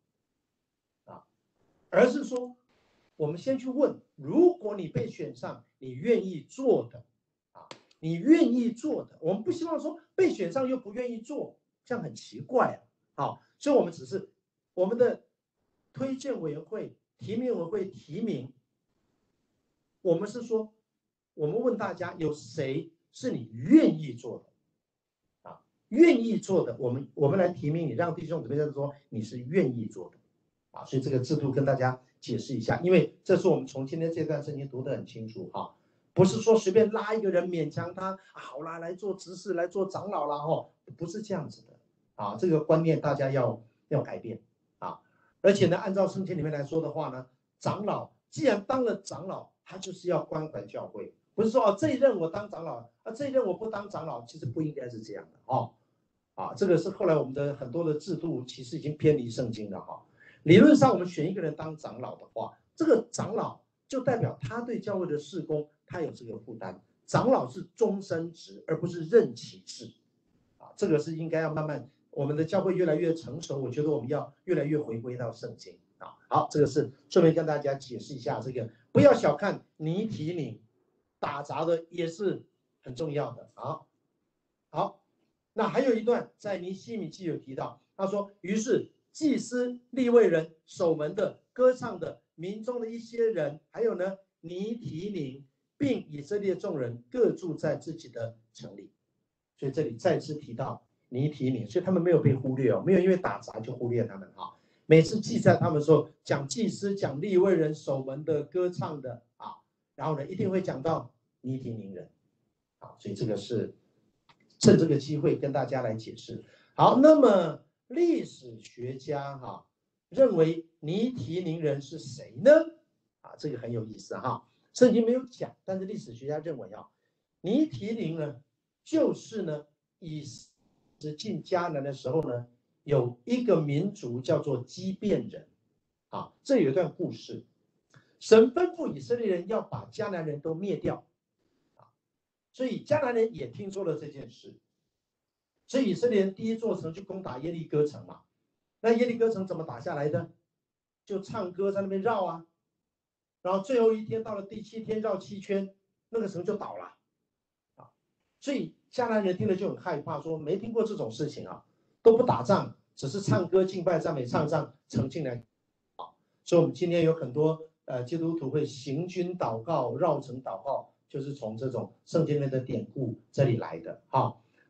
而是说，我们先去问，如果你被选上，你愿意做的啊，你愿意做的，我们不希望说被选上又不愿意做，这样很奇怪啊。好，所以我们只是我们的推荐委员会、提名委员会提名，我们是说，我们问大家有谁是你愿意做的啊？愿意做的，我们来提名你，让弟兄姊妹说你是愿意做的。啊，所以这个制度跟大家解释一下，因为这是我们从今天这段圣经读得很清楚哈，不是说随便拉一个人勉强他，好啦，来做执事，来做长老啦，不是这样子的啊，这个观念大家要改变啊，而且呢，按照圣经里面来说的话呢，长老既然当了长老，他就是要关怀教会，不是说这一任我当长老啊，这一任我不当长老，其实不应该是这样的这个是后来我们的很多的制度其实已经偏离圣经了理论上，我们选一个人当长老的话，这个长老就代表他对教会的事工，他有这个负担。长老是终身职，而不是任期制，这个是应该要慢慢，我们的教会越来越成熟，我觉得我们要越来越回归到圣经好，这个是顺便跟大家解释一下，这个不要小看尼提宁，打杂的也是很重要的好，那还有一段在尼希米记有提到，他说，于是。祭司、利未人、守门的、歌唱的、民中的一些人，还有呢尼提宁，并以色列众人各住在自己的城里。所以这里再次提到尼提宁，所以他们没有被忽略没有因为打杂就忽略他们每次记载他们说讲祭司、讲利未人、守门的、歌唱的然后呢一定会讲到尼提宁人所以这个是趁这个机会跟大家来解释。好，那么。历史学家认为尼提宁人是谁呢？这个很有意思圣经没有讲，但是历史学家认为尼提宁呢，就是呢以色列进迦南的时候呢，有一个民族叫做基遍人这有一段故事，神吩咐以色列人要把迦南人都灭掉所以迦南人也听说了这件事。所以以色列人第一座城去攻打耶利哥城嘛，那耶利哥城怎么打下来的？就唱歌在那边绕然后最后一天到了第7天绕7圈，那个城就倒了所以迦南人听了就很害怕，说没听过这种事情都不打仗，只是唱歌敬拜赞美唱上城进来所以我们今天有很多基督徒会行军祷告、绕城祷告，就是从这种圣经里的典故这里来的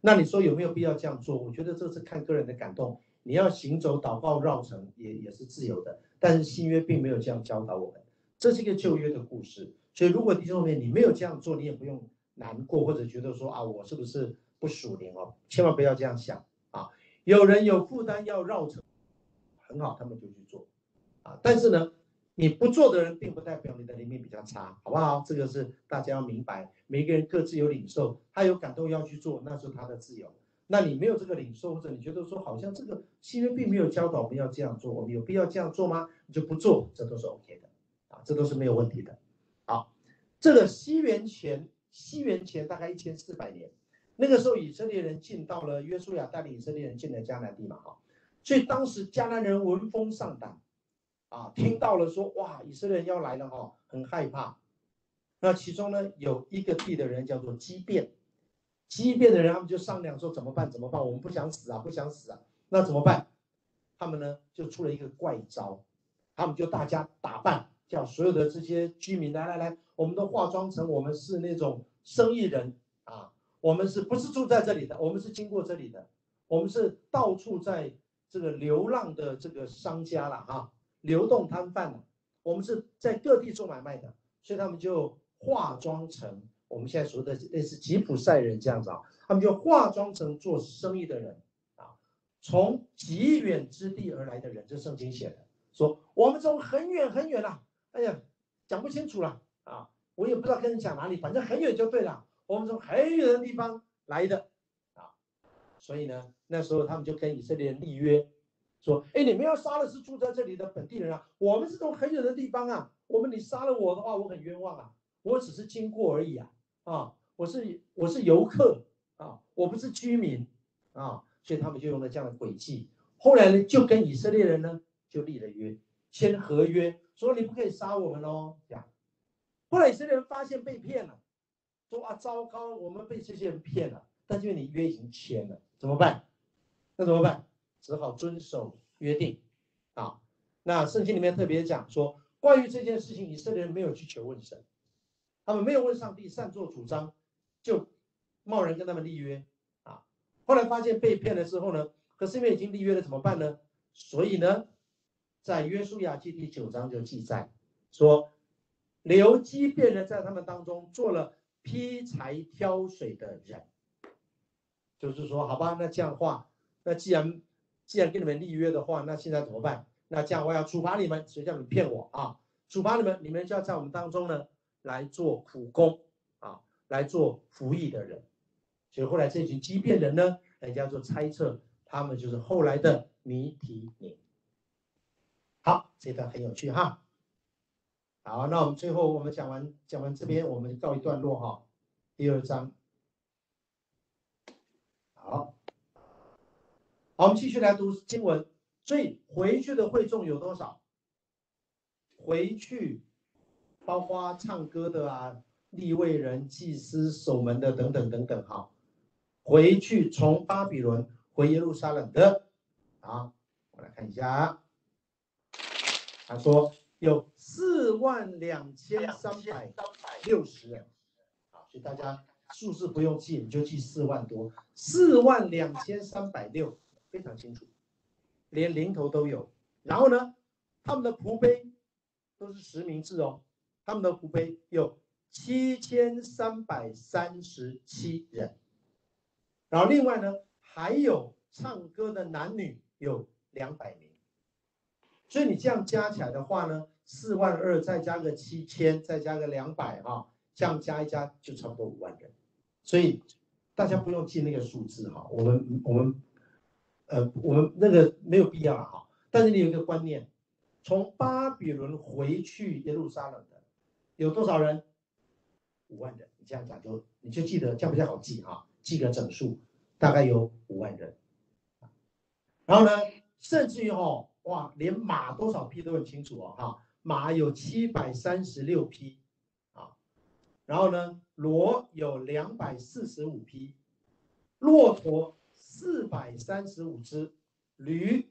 那你说有没有必要这样做？我觉得这是看个人的感动。你要行走、祷告、绕城也是自由的，但是新约并没有这样教导我们。这是一个旧约的故事，所以如果弟兄们你没有这样做，你也不用难过或者觉得说啊我是不是不属灵哦，千万不要这样想啊。有人有负担要绕城，很好，他们就去做啊。但是呢，你不做的人，并不代表你的灵命比较差，好不好？这个是大家要明白，每一个人各自有领受，他有感动要去做，那是他的自由。那你没有这个领受，或者你觉得说好像这个新约并没有教导我们要这样做，我们有必要这样做吗？你就不做，这都是 OK 的啊，这都是没有问题的。好，这个西元前大概1400年，那个时候以色列人进到了约书亚带领以色列人进了迦南地嘛，哈，所以当时迦南人闻风丧胆啊，听到了说哇以色列人要来了哈，很害怕。那其中呢有一个地的人叫做基遍。基遍的人，他们就商量说怎么办？我们不想死啊，那怎么办？他们呢就出了一个怪招，他们就大家打扮，叫所有的这些居民来，我们都化妆成我们是那种生意人啊，我们不是住在这里的，我们是经过这里的，我们是到处在这个流浪的这个商家了啊，流动摊贩了，我们是在各地做买卖的，所以他们就化妆成我们现在说的类似吉普赛人这样子啊，他们就化妆成做生意的人啊，从极远之地而来的人，这圣经写的，说我们从很远很远了，哎呀，讲不清楚了啊，我也不知道跟你讲哪里，反正很远就对了，我们从很远的地方来的啊，所以呢，那时候他们就跟以色列人立约，说，哎，你们要杀的是住在这里的本地人啊，我们是从很远的地方啊，你杀了我的话，我很冤枉啊，我只是经过而已啊。我是游客啊，我不是居民啊，所以他们就用了这样的诡计。后来呢，就跟以色列人呢就立了约，签合约，说你不可以杀我们哦。这样，后来以色列人发现被骗了，说啊糟糕，我们被这些人骗了。但是因为你约已经签了，怎么办？那怎么办？只好遵守约定啊。那圣经里面特别讲说，关于这件事情，以色列人没有去求问神。他们没有问上帝，擅作主张，就贸然跟他们立约啊。后来发现被骗了之后呢，可是因为已经立约了，怎么办呢？所以呢，在约书亚记第9章就记载说，流基遍人在他们当中做了劈柴挑水的人，就是说，好吧，那这样的话，那既然跟你们立约的话，那现在怎么办？那这样我要处罚你们，谁叫你们骗我啊？处罚你们，你们就要在我们当中呢。来做苦工啊，来做服役的人，所以后来这群基遍人呢，人家就猜测他们就是后来的弥提宁。好，这段很有趣哈。好，那我们最后我们讲完这边，我们告一段落哈。第2章，好，我们继续来读经文。所以回去的会众有多少？回去。包括唱歌的啊，利未人、祭司、守门的等等等等，哈，回去从巴比伦回耶路撒冷的啊，我来看一下，他说有42360人，啊，所以大家数字不用记，你就记4万多，42360，非常清楚，连零头都有。然后呢，他们的仆碑都是实名制哦。他们的仆碑有7337人，然后另外呢还有唱歌的男女有200名，所以你这样加起来的话呢，42000再加个7000，再加个200哈，这样加一加就差不多5万人。所以大家不用记那个数字哈，我们那个没有必要了哈。但是你有一个观念，从巴比伦回去耶路撒冷的。有多少人？5万人。你这样讲你就记得，这样比较好记啊，记个整数，大概有5万人。然后呢，甚至于哇，连马多少匹都很清楚哦哈，马有736匹啊，然后呢，骡有245匹，骆驼435只，驴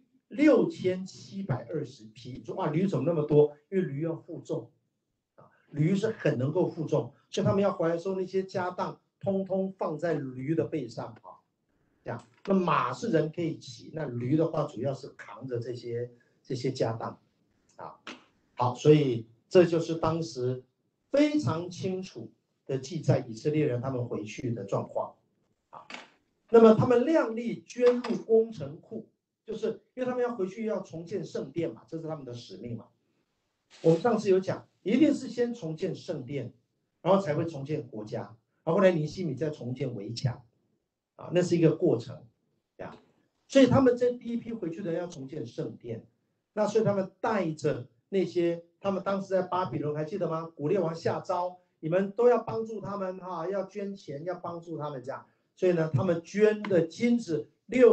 6720匹。说哇，驴怎么那么多？因为驴要负重。驴是很能够负重，所以他们要回来的时候，那些家当通通放在驴的背上啊。 这样。那马是人可以骑，那驴的话主要是扛着这些家当啊。好，所以这就是当时非常清楚的记载以色列人他们回去的状况啊。那么他们量力捐入工程库，就是因为他们要回去要重建圣殿嘛，这是他们的使命嘛。我们上次有讲，一定是先重建圣殿，然后才会重建国家，然后后来尼希米再重建围墙啊，那是一个过程呀。所以他们这第一批回去的人要重建圣殿，那所以他们带着那些他们当时在巴比伦还记得吗？古列王下诏，你们都要帮助他们哈，要捐钱，要帮助他们这样。所以呢，他们捐的金子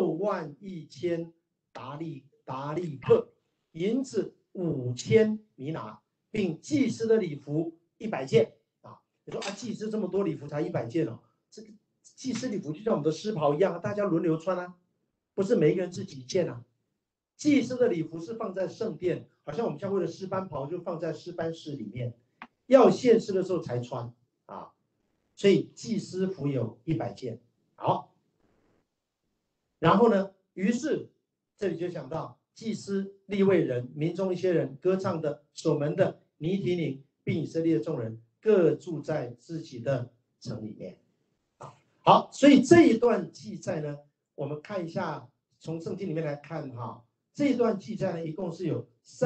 61000达利克，银子5000米拿，并祭司的礼服100件啊。你说啊，祭司这么多礼服才100件哦，这个祭司礼服就像我们的狮袍一样，大家轮流穿啊，不是每一个人自己一件啊。祭司的礼服是放在圣殿，好像我们教会的诗班袍就放在诗班室里面，要献诗的时候才穿啊。所以祭司服有100件。好，然后呢，于是这里就讲到祭司、利未人、民中一些人、歌唱的、守门的、尼提宁，并以色列众人各住在自己的城里面。好，所以这一段记载呢，我们看一下，从圣经里面来看哈，这一段记载呢，一共是有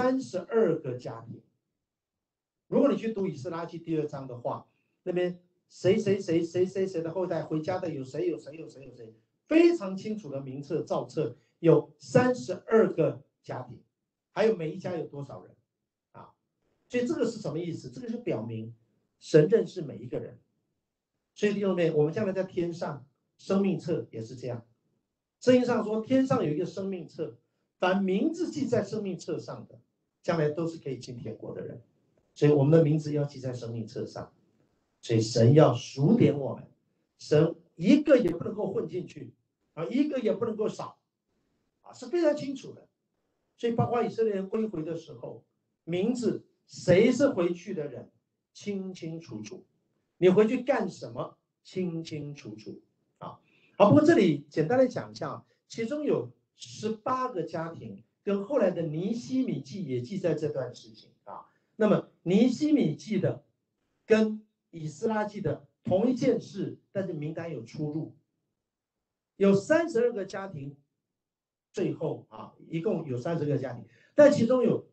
32个家庭。如果你去读以斯拉记第2章的话，那边谁的后代回家的有谁，非常清楚的名册造册，有32个家庭，还有每一家有多少人啊？所以这个是什么意思？这个是表明神认识每一个人。所以弟兄们，我们将来在天上生命册也是这样。圣经上说，天上有一个生命册，凡名字记在生命册上的，将来都是可以进天国的人。所以我们的名字要记在生命册上。所以神要数点我们，神一个也不能够混进去啊，一个也不能够少啊，是非常清楚的。所以包括以色列人归回的时候，名字谁是回去的人，清清楚楚。你回去干什么，清清楚楚啊。好，不过这里简单的讲一下，其中有18个家庭跟后来的尼希米记也记在这段事情啊。那么尼希米记的跟以斯拉记的同一件事，但是名单有出入。有32个家庭，最后啊，一共有30个家庭，但其中有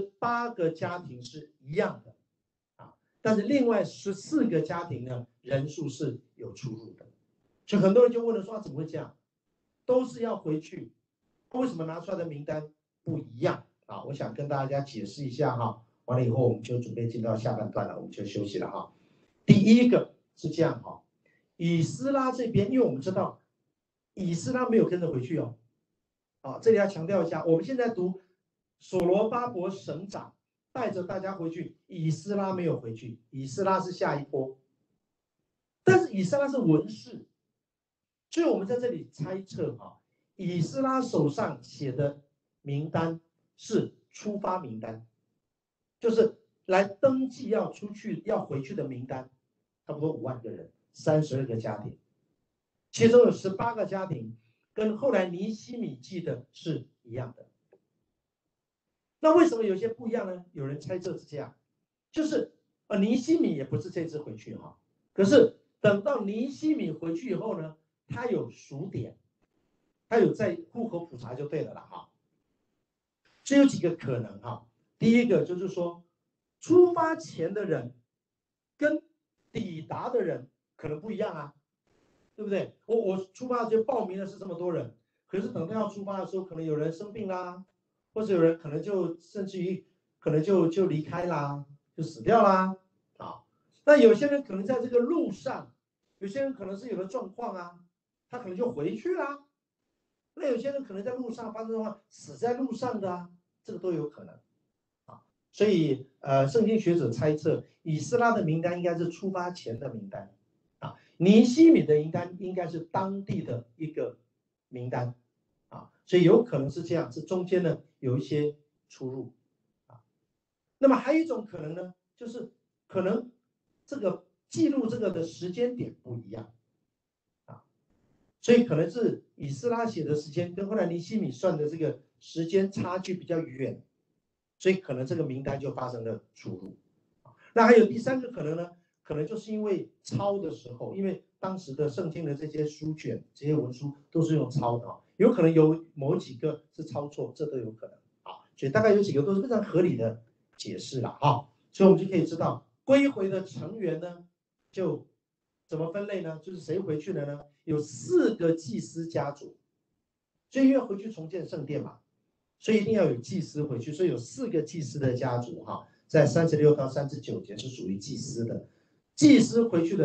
18个家庭是一样的啊，但是另外14个家庭呢，人数是有出入的。所以很多人就问了说，怎么会这样？都是要回去，为什么拿出来的名单不一样啊？我想跟大家解释一下哈。完了以后，我们就准备进到下半段了，我们就休息了哈。第一个是这样哈，以斯拉这边，因为我们知道以斯拉没有跟着回去哦，啊，这里要强调一下，我们现在读所罗巴伯省长带着大家回去，以斯拉没有回去，以斯拉是下一波，但是以斯拉是文士，所以我们在这里猜测哈，以斯拉手上写的名单是出发名单，就是来登记要出去要回去的名单，差不多5万个人，32个家庭，其中有18个家庭跟后来尼希米记的是一样的。那为什么有些不一样呢？有人猜测是这样，就是尼希米也不是这次回去哈，可是等到尼希米回去以后呢，他有数点，他有在户口普查就对了啦哈。这有几个可能哈，第一个就是说，出发前的人跟抵达的人可能不一样啊，对不对？我出发就报名的是这么多人，可是等到要出发的时候，可能有人生病啦，或者有人可能就甚至于可能就离开啦，就死掉啦啊。那有些人可能在这个路上，有些人可能是有了状况啊，他可能就回去啦。那有些人可能在路上发生的话，死在路上的啊，这个都有可能啊。所以圣经学者猜测，以斯拉的名单应该是出发前的名单啊，尼希米的名单应该是当地的一个名单啊，所以有可能是这样，这中间呢有一些出入啊。那么还有一种可能呢，就是可能这个记录这个的时间点不一样啊， 所以可能是以斯拉写的时间跟后来尼希米算的这个时间差距比较远，所以可能这个名单就发生了出入。那还有第三个可能呢，可能就是因为抄的时候，因为当时的圣经的这些书卷、这些文书都是用抄的啊，有可能有某几个是抄错，这都有可能啊。所以大概有几个都是非常合理的解释了啊。所以我们就可以知道归回的成员呢，就怎么分类呢？就是谁回去了呢？有4个祭司家族，所以因为回去重建圣殿嘛，所以一定要有祭司回去，所以有4个祭司的家族哈，在36到39节是属于祭司的，祭司回去了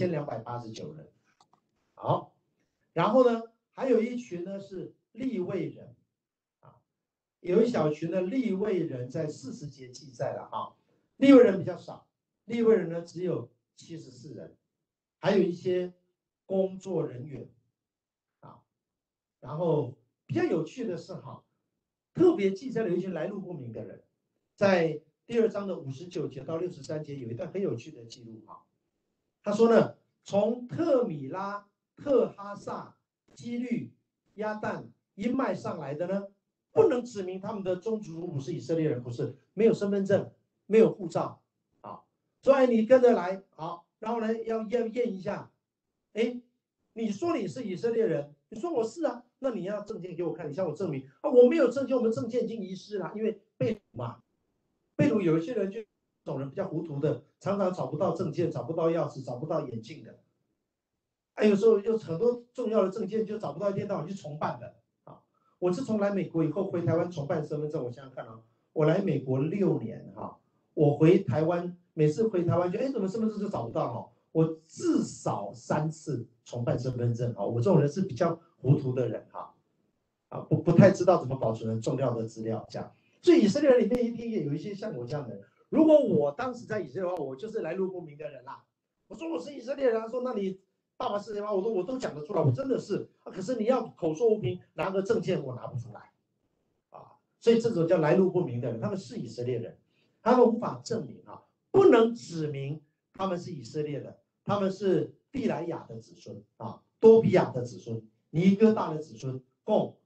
4289人。好，然后呢，还有一群呢是利未人啊，有一小群的利未人在40节记载了啊，利未人比较少，利未人呢只有74人，还有一些工作人员啊，然后比较有趣的是哈，特别记载了一群来路不明的人，在第2章的59节到63节有一段很有趣的记录哈，他说呢，从特米拉、特哈萨、基律、亚旦、因麦上来的呢，不能指明他们的宗族不是以色列人，不是，没有身份证，没有护照啊，所以你跟着来好，然后呢要验一下，哎，你说你是以色列人，你说我是啊，那你要证件给我看，你向我证明啊，我没有证件，我们证件已经遗失了，因为被掳嘛，被掳有一些人就这种人比较糊涂的，常常找不到证件，找不到钥匙，找不到眼镜的，还有时候有很多重要的证件就找不到，一天到晚去重办的啊。我自从来美国以后回台湾重办身份证，我想想看啊，我来美国6年哈，我回台湾每次回台湾就怎么身份证就找不到哈，我至少3次重办身份证啊。我这种人是比较糊涂的人哈，不太知道怎么保存重要的资料这样。所以以色列人里面一定也有一些像我这样的人。如果我当时在以色列的话，我就是来路不明的人啦。我说我是以色列人，他说那你爸爸是谁吗？我说我都讲得出来，我真的是可是你要口说无凭，拿个证件我拿不出来啊。所以这种叫来路不明的人，他们是以色列人，他们无法证明啊，不能指明他们是以色列的，他们是毕莱亚的子孙啊，多比亚的子孙，尼哥大的子孙，共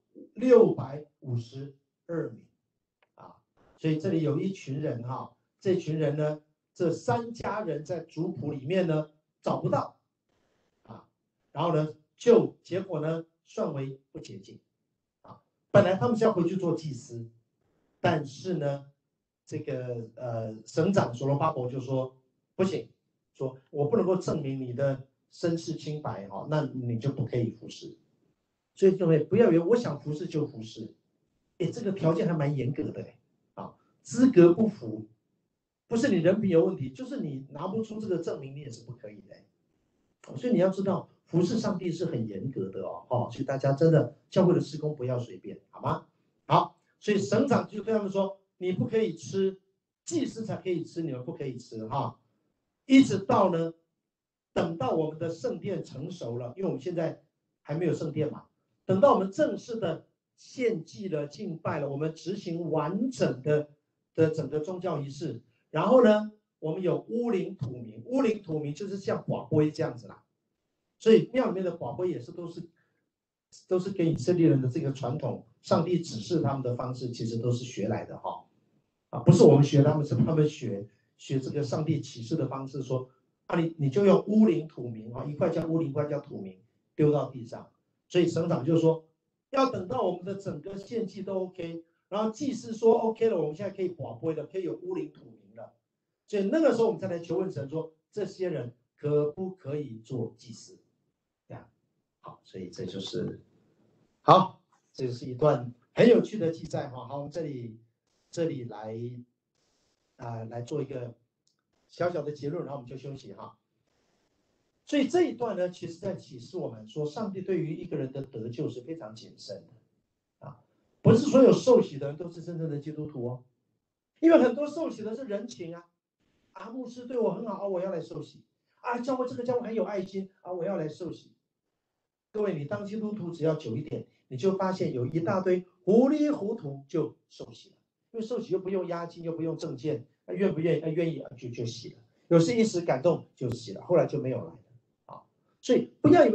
652名啊。所以这里有一群人哈，这群人呢，这3家人在族谱里面呢找不到啊，然后呢就结果呢算为不洁净啊。本来他们是要回去做祭司，但是呢这个省长所罗巴伯就说不行，说我不能够证明你的身世清白哈，那你就不可以服侍。所以各位不要以为我想服侍就服侍，这个条件还蛮严格的啊，资格不符，不是你人品有问题，就是你拿不出这个证明，你也是不可以的。所以你要知道，服侍上帝是很严格的哦，所以大家真的教会的事工不要随便，好吗？好，所以省长就对他们说，你不可以吃，祭司才可以吃，你们不可以吃哈，一直到呢，等到我们的圣殿成熟了，因为我们现在还没有圣殿嘛，等到我们正式的献祭了、敬拜了，我们执行完整的整个宗教仪式，然后呢，我们有乌灵土明，乌灵土明就是像寡杯这样子啦，所以庙里面的寡杯也是都是给以色列人的这个传统，上帝指示他们的方式，其实都是学来的哈，不是我们学他们，是他们学这个上帝启示的方式，说你就用乌灵土明一块叫乌灵，一块叫土明，丢到地上，所以省长就说要等到我们的整个献祭都 OK， 然后祭司说 OK 了，我们现在可以寡杯了，可以有乌灵土明了，所以那个时候我们才来求问神说，这些人可不可以做祭司？这样好，所以这就是好，这是一段很有趣的记载哈。好，我们这里来做一个小小的结论，然后我们就休息哈。所以这一段呢，其实在启示我们说，上帝对于一个人的得救是非常谨慎的啊，不是所有受洗的人都是真正的基督徒哦，因为很多受洗的是人情啊，牧师对我很好我要来受洗啊，教会这个教会很有爱心啊，我要来受洗。各位，你当基督徒只要久一点，你就发现有一大堆糊里糊涂就受洗了，因为受洗又不用押金，又不用证件，愿不愿意？愿意就洗了。有时一时感动就洗了，后来就没有来了啊。所以不要以为说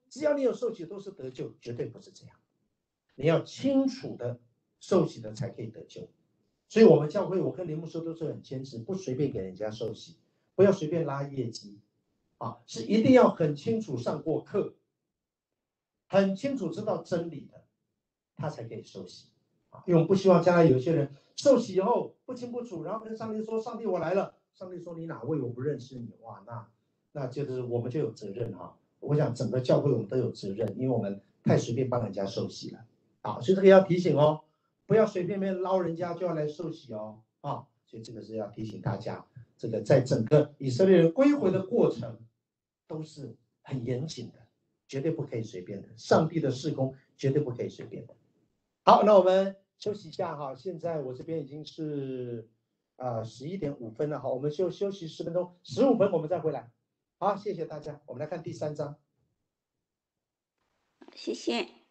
只要你有受洗都是得救，绝对不是这样。你要清楚的受洗的才可以得救。所以我们教会，我跟林牧师都是很坚持，不随便给人家受洗，不要随便拉业绩啊，是一定要很清楚上过课，很清楚知道真理的，他才可以受洗啊。因为我们不希望将来有些人受洗以后不清不楚，然后跟上帝说：“上帝，我来了。”上帝说：“你哪位？我不认识你。”哇，那就是我们就有责任哈。我想整个教会我们都有责任，因为我们太随便帮人家受洗了啊，所以这个要提醒哦，不要随便便捞人家就要来受洗哦啊，所以这个是要提醒大家，这个在整个以色列人归回的过程都是很严谨的，绝对不可以随便的，上帝的事工绝对不可以随便的。好，那我们休息一下哈，现在我这边已经是11:05了哈，我们休息10分钟，15分我们再回来。好，谢谢大家，我们来看第3章。 谢谢。